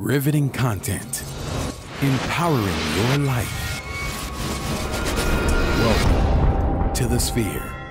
Riveting content. Empowering your life. Welcome to the Sphere.